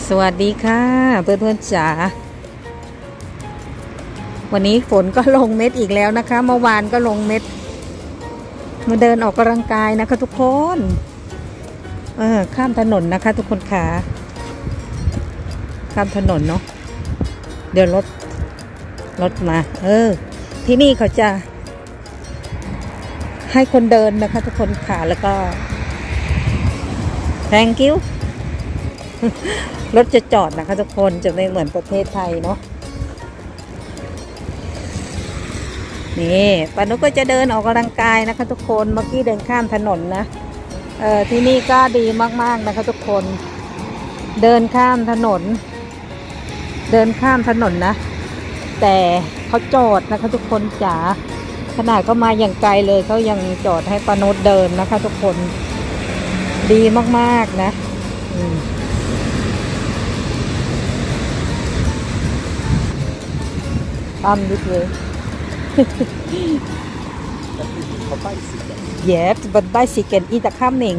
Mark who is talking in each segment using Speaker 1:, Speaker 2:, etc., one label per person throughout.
Speaker 1: สวัสดีค่ะเพื่อนๆจ๋าวันนี้ฝนก็ลงเม็ดอีกแล้วนะคะเมื่อวานก็ลงเม็ดมาเดินออกกำลังกายนะคะทุกคนข้ามถนนนะคะทุกคนค่ะข้ามถนนเนาะเดี๋ยวรถมาที่นี่เขาจะให้คนเดินนะคะทุกคนค่ะแล้วก็ thank you รถจะจอดนะคะทุกคนจะไม่เหมือนประเทศไทยเนาะนี่ปานุก็จะเดินออกกำลังกายนะคะทุกคนเมื่อกี้เดินข้ามถนนนะที่นี่ก็ดีมากๆนะคะทุกคนเดินข้ามถนนนะแต่เขาจอดนะคะทุกคนจ๋าขนาดเขามาอย่างไกลเลยเขายังจอดให้ปานุเดินนะคะทุกคนดีมากๆนะthis way. Yes, but bicycle is coming.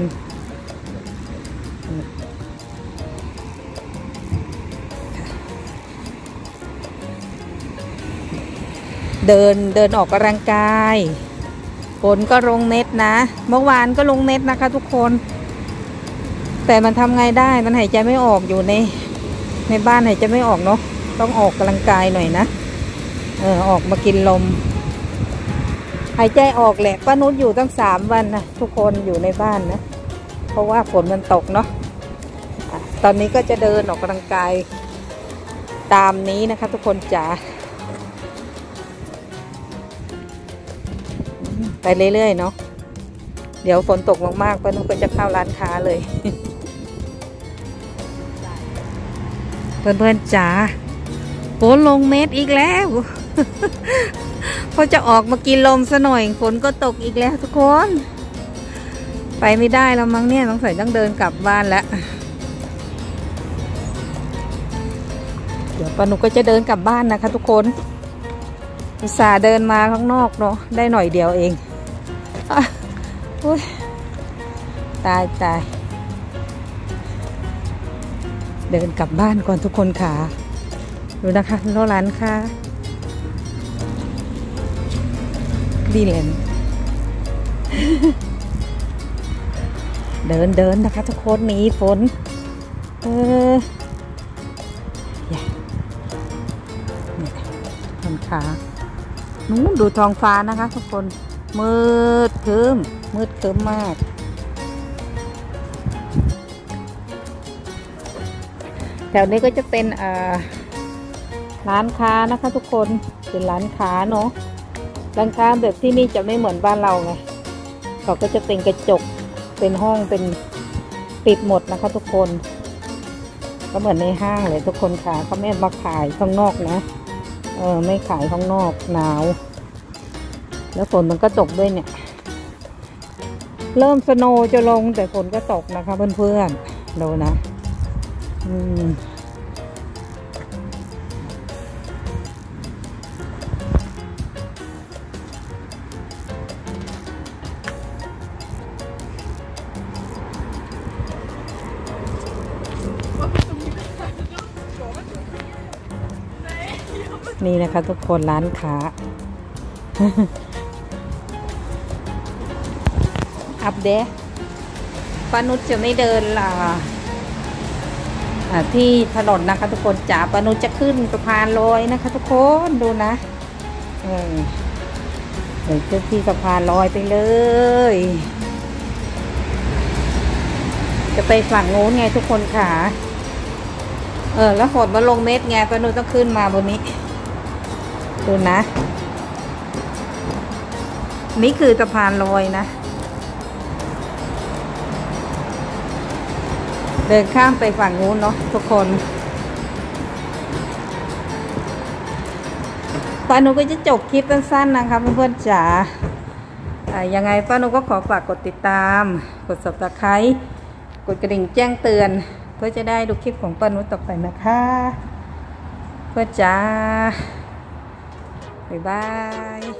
Speaker 1: เดินออกกำลังกายฝนก็ลงเม็ดนะเมื่อวานก็ลงเม็ดนะคะทุกคนแต่มันทำไงได้มันหายใจไม่ออกอยู่ในบ้านหายใจไม่ออกเนาะต้องออกกำลังกายหน่อยนะออกมากินลมหายใจออกแหละป้านุชอยู่ตั้ง3 วันนะทุกคนอยู่ในบ้านนะเพราะว่าฝนมันตกเนาะตอนนี้ก็จะเดินออกกำลังกายตามนี้นะคะทุกคนจ๋าไปเรื่อยๆเนาะเดี๋ยวฝนตกมากๆป้านุชก็จะเข้าร้านค้าเลย เพื่อนๆจ๋าฝนลงเม็ดอีกแล้วเขาจะออกมากินลมซะหน่อยฝนก็ตกอีกแล้วทุกคนไปไม่ได้แล้วมั้งเนี่ยต้องใส่ต้องเดินกลับบ้านแล้วเดี๋ยวปานุก็จะเดินกลับบ้านนะคะทุกคนอุตส่าห์เดินมาข้างนอกเนาะได้หน่อยเดียวเองตายเดินกลับบ้านก่อนทุกคนค่ะดูนะคะร้านค่ะดีเลยเดินนะคะทุกคนหนีฝนคนขานู้นดูท้องฟ้านะคะทุกคนมืดครึ้มมากแถวนี้ก็จะเป็นร้านค้านะคะทุกคนเป็นร้านค้าเนาะร้านค้าแบบที่นี่จะไม่เหมือนบ้านเราไงเขาก็จะเป็นกระจกเป็นห้องเป็นปิดหมดนะคะทุกคนก็เหมือนในห้างเลยทุกคนค่ะเขาไม่มาขายข้างนอกนะไม่ขายข้างนอกหนาวแล้วฝนมันก็ตกด้วยเนี่ยเริ่มสโนว์จะลงแต่ฝนก็ตกนะคะเพื่อนๆดูนะนี่นะคะทุกคนร้านค้าอัปเดตป้านุชจะไม่เดินที่ถนนนะคะทุกคนจ๋าป้านุชจะขึ้นสะพานลอยนะคะทุกคนดูนะเดี๋ยวขึ้นที่สะพานลอยไปเลยจะไปฝั่งโน้นไงทุกคนค่ะแล้วฝนมาลงเม็ดไงป้านุชต้องขึ้นมาบนนี้ดูนะนี่คือสะพานลอยนะเดินข้ามไปฝั่งนู้นเนาะทุกคนป้านุก็จะจบคลิปสั้นๆนะคะเพื่อนๆจ๋ายังไงป้านุก็ขอฝากกดติดตามกด Subscribe กดกระดิ่งแจ้งเตือนเพื่อจะได้ดูคลิปของป้านุต่อไปนะคะเพื่อนจ๋าบ๊ายบาย